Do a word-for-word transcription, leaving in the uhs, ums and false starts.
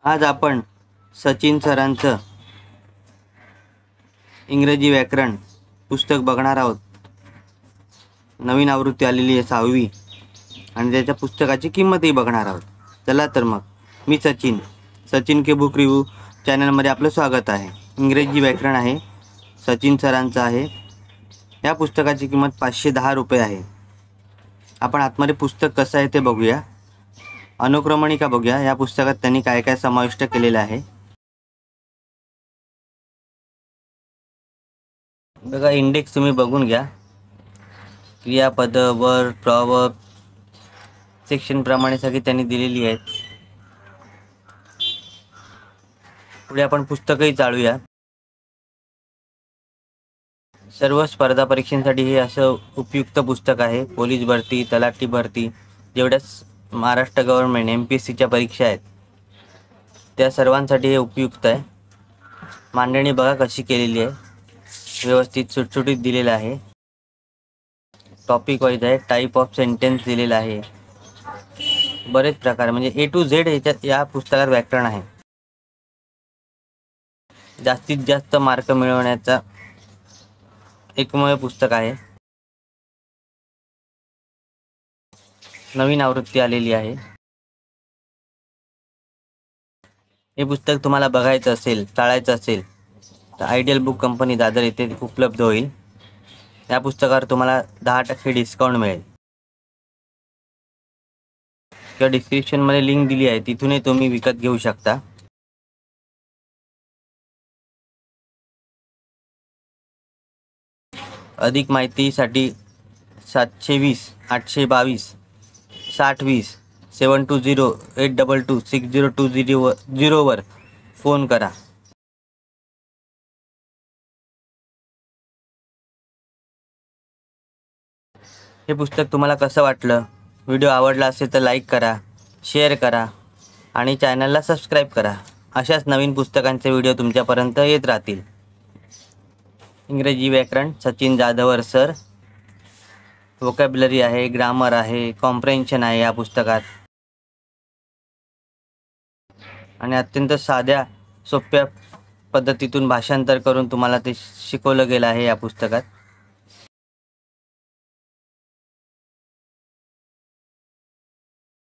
आज आपण सचिन सरांचं इंग्रजी व्याकरण पुस्तक बघणार आहोत। नवीन आवृत्ती आलेली आहे सहावी आणि त्याच्या पुस्तकाची किंमतही बघणार आहोत। चला तर मग मी Sachin Sachin K book review चॅनलमध्ये आपलं स्वागत आहे। इंग्रजी व्याकरण आहे, सचिन सरांचं आहे। या पुस्तकाची किंमत पाचशे दहा रुपये आहे। आपण आतमध्ये पुस्तक कसं आहे ते बघूया। अनुक्रमणिका बघूया, या पुस्तकात त्यांनी काय काय समाविष्ट केलेलं आहे। बघा, इंडेक्स तुम्ही बघून घ्या। क्रियापद, वर्ब, प्रवर्ब सेक्शन प्रमाणे सगळी त्यांनी दिलेली आहेत। पुढे आपण पुस्तकही चालूया। सर्व स्पर्धा परीक्षांसाठी हे असं उपयुक्त पुस्तक आहे। पोलीस भरती, तलाठी भरती, जेवढ्या Maharashtra government M P S सीच्या परीक्षा आहेत त्या सर्वांसाठी हे उपयुक्त आहे। मांडणी बघा कशी केलेली आहे, व्यवस्थित सुटसुटीत दिलेलं आहे। टॉपिक वाईज आहे, टाईप ऑफ सेंटेन्स दिलेला आहे। बरेच प्रकार म्हणजे ए टू झेड याच्यात या पुस्तकात व्याकरण आहे। जास्तीत जास्त मार्क मिळवण्याचा एकमेव पुस्तक आहे। नवीन आवृत्ती आलेली आहे। हे पुस्तक तुम्हाला बघायचं असेल, चाळायचं असेल तर आयडियल बुक कंपनी दादर येथे उपलब्ध होईल। या पुस्तकावर तुम्हाला दहा टक्के डिस्काउंट मिळेल किंवा डिस्क्रिप्शनमध्ये लिंक दिली आहे, तिथूनही तुम्ही विकत घेऊ शकता। अधिक माहितीसाठी सातशे वीस आठशे बावीस साठ वीस seven two zero eight double two six zero two zero झिरोवर फोन करा। हे पुस्तक तुम्हाला कसं वाटलं? व्हिडिओ आवडला असेल तर लाईक करा, शेअर करा आणि चॅनलला सबस्क्राईब करा। अशाच नवीन पुस्तकांचे व्हिडिओ तुमच्यापर्यंत येत राहतील। इंग्रजी व्याकरण सचिन जाधवर सर, वोकॅब्युलरी आहे, ग्रामर आहे, कॉम्प्रेन्शन आहे या पुस्तकात आणि अत्यंत साध्या सोप्या पद्धतीतून भाषांतर करून तुम्हाला ते शिकवलं गेलं आहे या पुस्तकात।